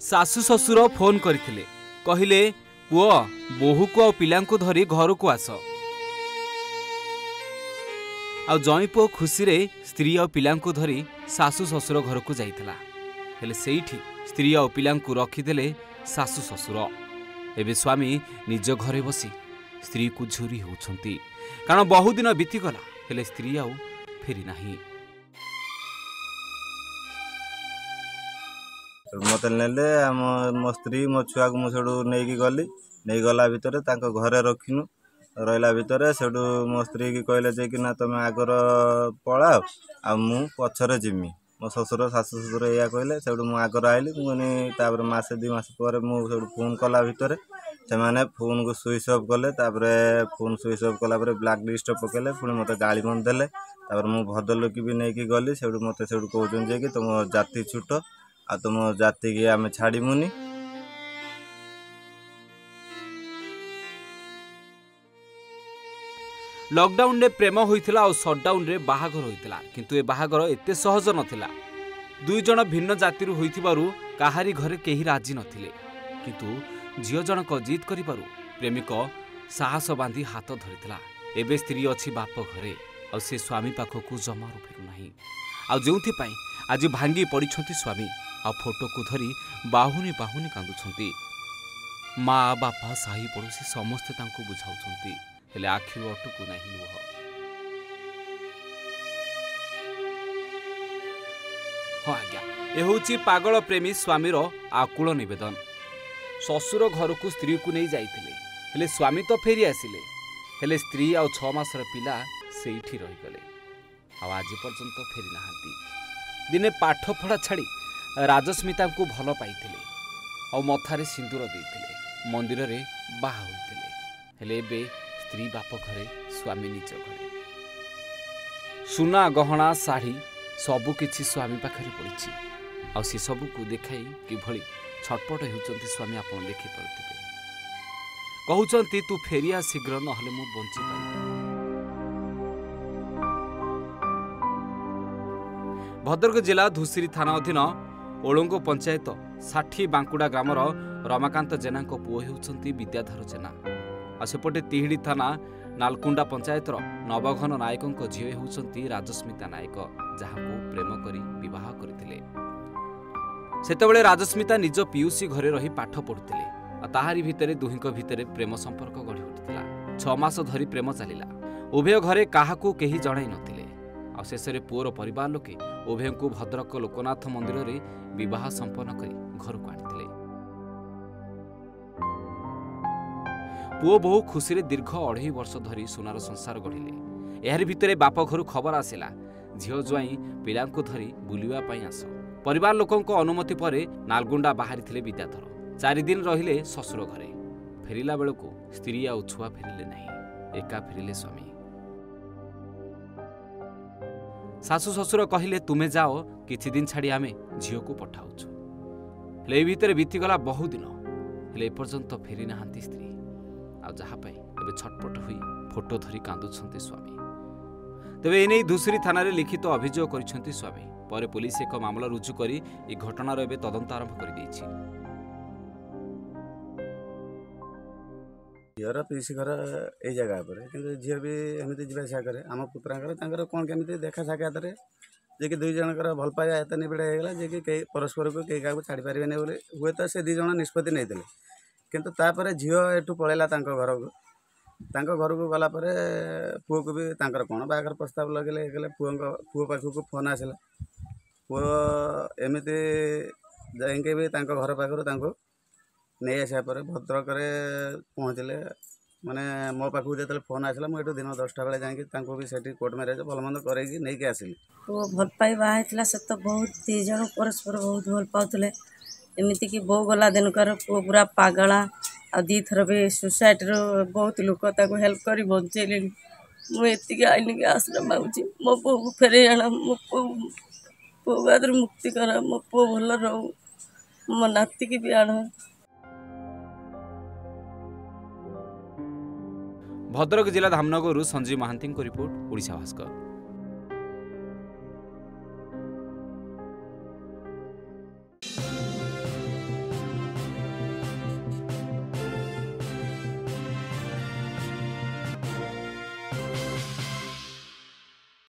सासु ससुर फोन करथिले कहिले पुओ बोहू को आ पिला को धरी घर को आस आ जई पुओ खुशी रे स्त्री आ पिला को धरी सासु ससुर घर को जाइतला हेले सेठी स्त्री आ पिला को रखिदेले सासु ससुर एबे स्वामी निज घरे बसी स्त्री को झुरी होउछंती कारण बहु दिन बीती गला हेले स्त्री आउ फेरी नाही। मत नेले मो स्त्री मो छुआ को मुझे नहीं गली नहीं गला भितर घरे रखिनु रहा भितर से मो स्त्री की कहले जे कि ना तुम आगर पलाओ आ मु पछरे जिमी मो ससुर सासु ससुर या कहले से आगर आइली मुझे मसे 2 मास पर मुझे फोन कला भितर से मैंने फोन को स्विच ऑफ कले फोन स्विच ऑफ कला ब्लैक लिस्ट पकेले पुणी मत गाड़ी मन देले मु भद्रलोक भी नहीं गली से मत से कहते कि तुम जाति छुट आ तुम जाति की आम छाड़मुनि। लॉकडाउन रे प्रेम होइथिला और शटडाउन रे बाहागर होइथिला किंतु ए बाहागर एते सहज नथिला। 2 जण भिन्न जातिरु होइथिबारु काहारी घरे केही राजी नथिले किंतु झियो जनक जीत करिबारु प्रेमिक साहस बांधी हाथ धरिथिला। एबे स्त्री अछि बाप घरे और से स्वामी पाखकु जमारू फेरु नाही आ जोंथि पई आज भांगी पड़िछंती स्वामी आ फोटो को धरी बाहुनी बाहुनी कांदुछंती। माँ बापा साही पड़ोसी समस्ते तांको बुझाउछंती हेले आखिरु अटकु नाही लुह। हाँ आज्ञा ए होची पागल प्रेमी स्वामीर आकुल निवेदन। ससुर घर को स्त्री को नहीं जाइथिले हेले स्वामी तो फेरी आसिले हेले स्त्री आ 6 मासर पिला सेठी रही गले आ आज पर्यंत फेरी नाहांती। दिने पाठ पढ़ा छाड़ी राजस्मिता को भल पाइथिले और मथारे सिंदूर देइथिले मंदिर रे बाहा होइथिले हेले एबे स्त्री बाप घरे स्वामी निज घरे सुना गहना साड़ी सबु किछि स्वामी पाखरे पड़िछि आ से सबु को देखाई किभली छटपट हेउचंती स्वामी आपण देखि परथिबे कहउचंती तू फेरिया शीघ्र नहले मु बंची पाइबे। भद्रक जिला धुसरी थाना अधीन ओलंगो पंचायत 60 बांकुड़ा ग्रामर रमाकांत जेना पुओ हेउचंती विद्याधर जेना आ सेपटे तिहिड़ी थाना नालकुंडा पंचायतर नवघन नायक झील हेउचंती राजस्मिता नायक जहां प्रेम करी विवाह करथिले। सेतेबेले राजस्मिता निज पियूसी घरे रही पाठ पढ़ुथिले आ ताहारी भितरे दुहिंक भितरे प्रेम संपर्क गढ़ी उठिथिला। 6 मास धरी प्रेम चलिला उभय घरे काहाकू केही जणाई नथिले आ शेषरे पुओर परिवार लोके उभय को भद्रक लोकनाथ मंदिर रे विवाह संपन्न करी घर को आनिथिले। पुओ बहु खुशी रे दीर्घ 2.5 वर्ष धरी सुनार संसार गढ़िले। एहार भितरे बाप घर खबर आसिला झियो ज्वाई पिला को धरी बुलिवा पई आस परिवार लोकंक अनुमति परे नालगुंडा बाहरी विद्याधर 4 दिन रहिले ससुर घरे फेरिला बेलको स्त्री आ छुआ फेरिले नहीं एका फेरिले स्वामी। सासु ससुर कहिले तुमे जाओ किछि दिन छाड़ी आमे झियो को पठाउछु हेले भितरे बीतीगला बहु दिन हेले एपर्यंत फेरी नाहांती स्त्री आ जहा पाई एबे छटपट हुई फोटो धरी कांदुछंती स्वामी। तेबे एनै धुसरी थाना रे लिखित अभियोग करिसंती स्वामी परे पुलिस एक मामला रुजु करी ए घटनार एबे तदंत आरंभ करि दैछि। झीर पीसी घर ए जगह पर कि झी भी एमती जासा करे आम पुत्रांकर कौन केमी देखा साक्षात जे कि 2 जनकर भल पाया एत निबिड़ होगा जे कि परस्पर को कई क्या छाड़ी पारे हुए तो से 2 जन निष्पत्ति नहीं किंतु तापर झील एठू पलैला घर को गला पुओ को भी कौन बाहर प्रस्ताव लगे पुओ पाखक फोन आसला पुओ एमती जाइए भी घर पाखर नहीं आसा पर भद्रक पहुँचले माने मो पाखु जो फोन आसला मुझे दिन 10टा बेले जाकि भी से कोर्ट मैरेज भल मंद कर नहीं आसिली। पुओ भल पाई बाहर से तो बहुत 2 जन परस्पर बहुत भल पाते एमती कि बो गला दिनकर पुओ पूरा पागला आ 2 थर भी सुसाइड बहुत लोक हेल्प कर बचेले मुझे आईन के आश्रय मांगुची मो पु को फेरे आना मो पु बादर मुक्ति करा मो पु भल रहू मो नाती की भी आना। भद्रक जिला धामनगरु संजीव महांती रिपोर्ट ओडिशा भास्कर।